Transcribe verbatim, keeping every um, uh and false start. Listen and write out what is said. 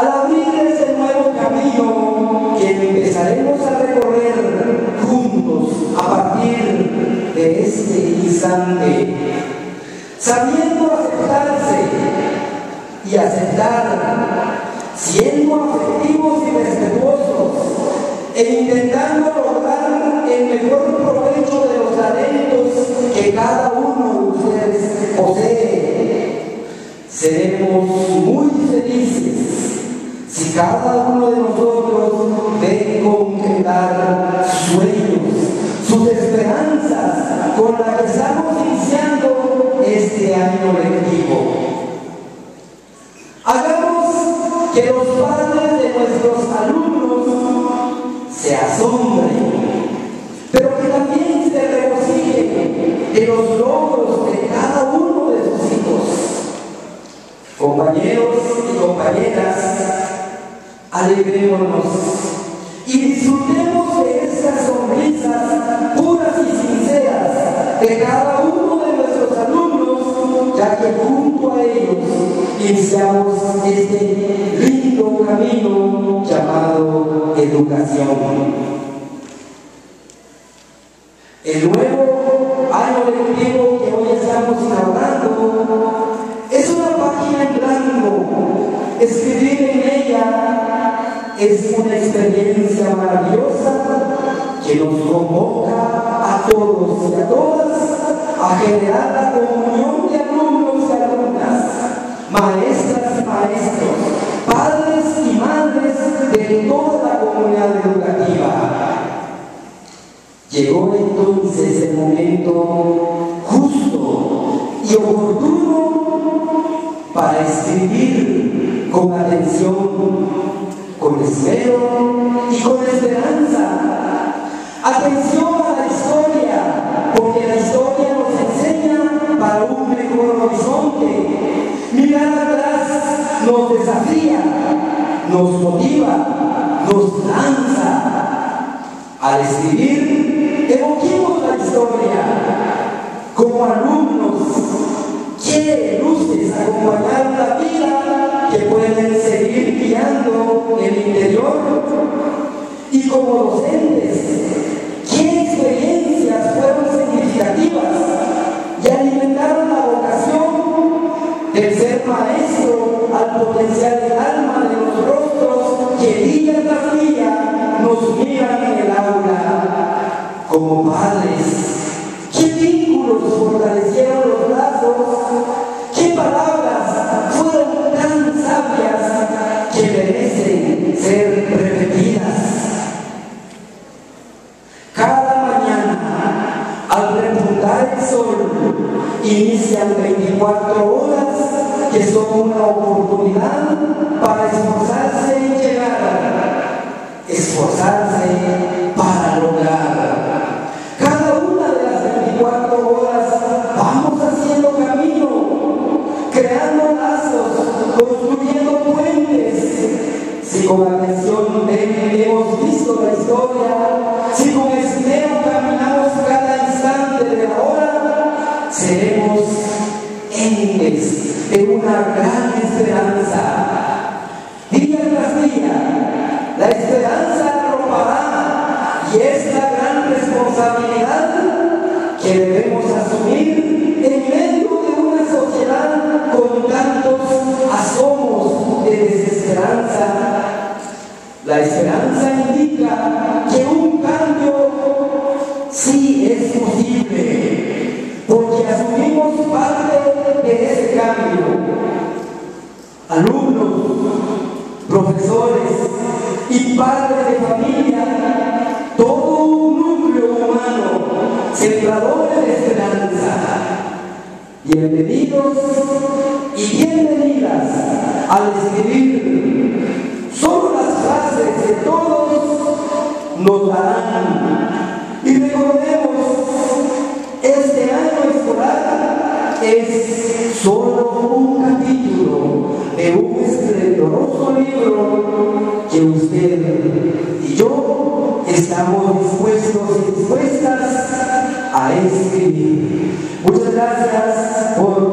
al abrir este nuevo camino que empezaremos a recorrer juntos a partir de este instante, sabiendo aceptarse y aceptar, siendo afectivos y respetuosos e intentando lograr el mejor provecho de los talentos que cada uno de ustedes posee. Seremos muy felices si cada uno de nosotros ve concretar sus sueños, sus esperanzas con las que estamos iniciando este año lectivo. Hagamos que los padres de nuestros alumnos se asombren, pero que también se regocijen de los logros de cada uno de sus hijos. Compañeros y compañeras, alegrémonos y disfrutemos de estas sonrisas puras y sinceras de cada uno de nuestros alumnos, ya que junto a ellos iniciamos este lindo camino llamado educación. El nuevo año lectivo que hoy estamos inaugurando es una página en blanco. Escribir en ella es una experiencia maravillosa que nos convoca a todos y a todas a generar la comunión de alumnos y alumnas, maestras y maestros, padres y madres de toda la comunidad educativa. Llegó entonces el momento justo y oportuno para escribir con atención, con esmero y con esperanza. Atención a la historia, porque la historia nos enseña para un mejor horizonte. Mirar atrás nos desafía, nos motiva, nos lanza. Al escribir, evoquemos la historia. Como alumnos, ¿qué luces acompañaron la vida que pueden seguir guiando el interior? Y como docentes, ¿qué experiencias fueron significativas y alimentaron la vocación del ser maestro al potenciar el alma de los rostros que día tras día nos miran en el aula? Como padres, ¿qué vínculos fortalecieron los lazos? ¿Qué palabras fueron tan sabias que merecen ser repetidas? Cada mañana, al repuntar el sol, inician veinticuatro horas que son una oportunidad para esforzarse en llegar, esforzarse para lograr. Cada una de las veinticuatro horas vamos haciendo camino, creando lazos, construyendo puentes. Si con atención hemos visto la historia, si con esmero caminamos cada instante de la hora, seremos entes de una gran esperanza. Día tras día, la esperanza arropará, y es la gran responsabilidad que debemos asumir en medio de una sociedad con tantos asomos de desesperanza. La esperanza indica que un cambio sí es posible, porque asumimos parte de ese cambio. Alumnos, profesores y padres de familia, todo un núcleo humano, sembradores de esperanza. Bienvenidos y bienvenidas al escribir. Solo las frases de todos nos darán. Y recordemos, este año escolar es solo un capítulo de un esplendoroso libro que usted y yo estamos dispuestos y dispuestas a escribir. Muchas gracias por